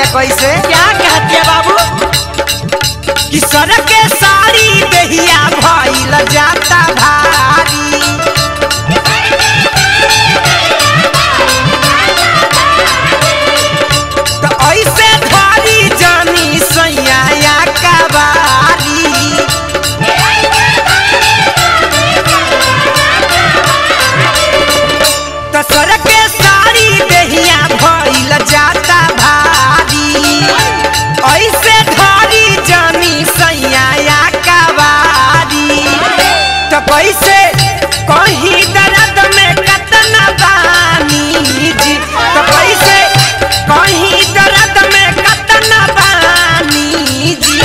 कैसे? क्या कहती है बाबू? कि सर के साड़ी दहिया भइल जाता भारी, तो ऐसे धारी जानी सैया कबारी। तो सर के साड़ी दहिया भइल जाता भारी, ऐसे धारी जानी सैया कबारी। तो कैसे कहीं दर्द में कतना बानी जी, तो कैसे कहीं दर्द में कतना बानी जी।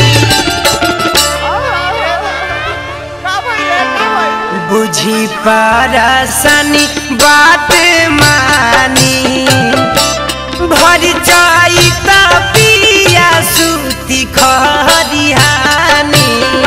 बुझी परेशानी बात मानी, भर जाई त पिया सूती खरिहानी।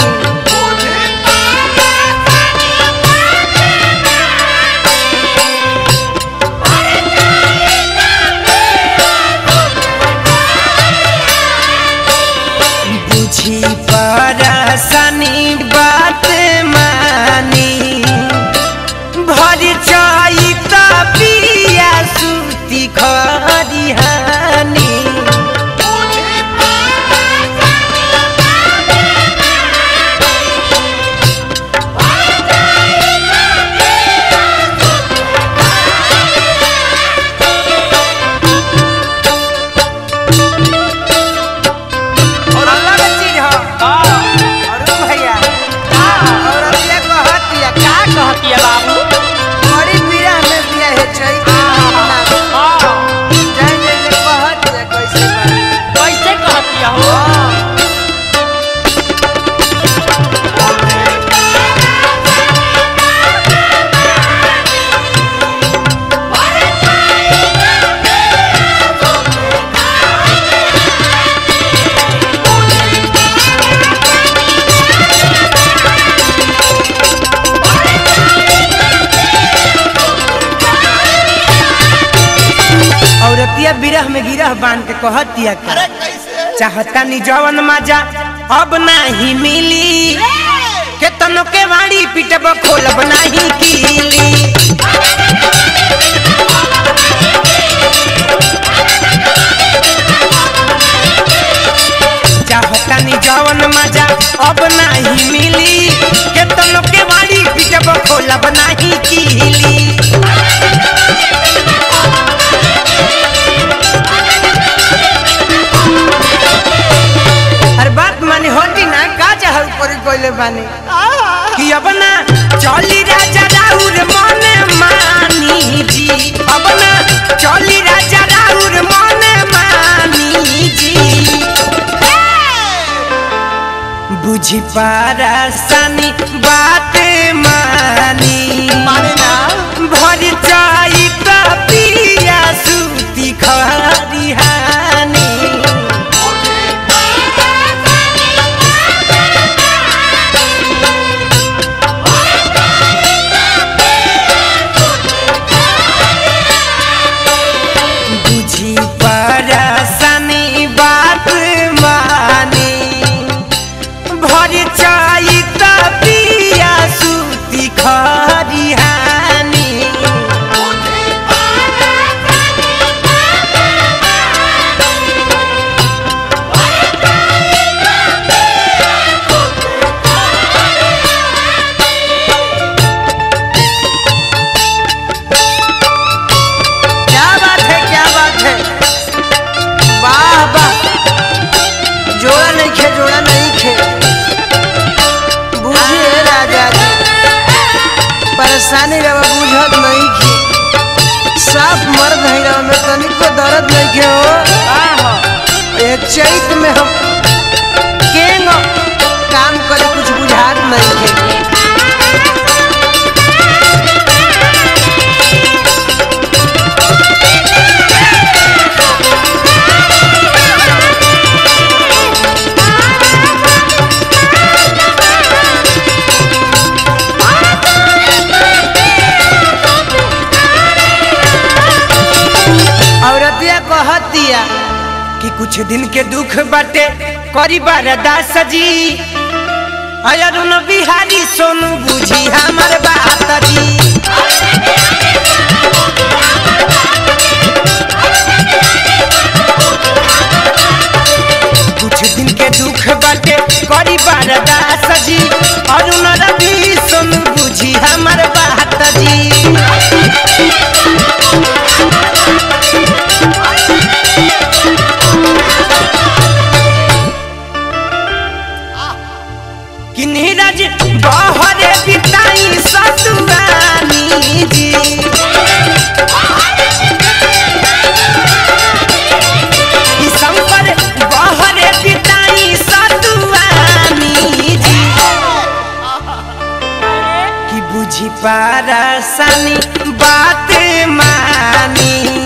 बुझी परेशानी बात मानी, भर जाई त पिया सूती खरिहानी। और अलग चीज हो अरुण भैया, और अतिया कहतिया क्या कहती है बाबू? बड़ी पीड़ा में पिया है चैत के महीना में। जय जय जय कहतिया कैसे बा? कैसे कहती है हो? औरतिया बिरह में गिरह बांध के कहतिया का, चाहता नी जवन मजा अब नहीं मिली, के तनो के वाड़ी पिटब खोलब नहीं कीली। चाहता नी जवन मजा अब नहीं मिली, के तनो के वाड़ी पिटब खोलब नहीं कीली। अरे बात मानी होती ना का चाहल करी कोइले बानी कि अब ना चली राजा राउर मन मानी जी, अब ना चली राजा राउर मन मानी जी। बुझी परेशानी बात मानी, भर जाई त पिया सूती खरिहानी। बुझी परेशानी बात मानी, भर जाई त पिया सूती खरिहानी। क्या बात है, क्या बात है, वाह वाह, जोड़ा नहीं खे, जोड़ा नहीं खे। बुझिए राजा जी परेशानी रवा बुझत नहीं खे, साफ मर्द है रवा में तनिको दर्द नहीं खे हो। ये चैत में हम केंग काम करे कुछ बुझात नहीं खे। औरतिया कहतिया कि कुछ दिन के दुख बाटे करी बरदास जी अरुण बिहारी सोनू बुझी हमर बात जी कुछ दिन के दुख बाटे करी बरदास जी अरुण रवि सोनू बुझी हमर बात जी कि नीरज बहरे बिताई सतुआनी जी कि संपर बहरे बिताई सतुआनी जी कि बुझी पारसानी बात मानी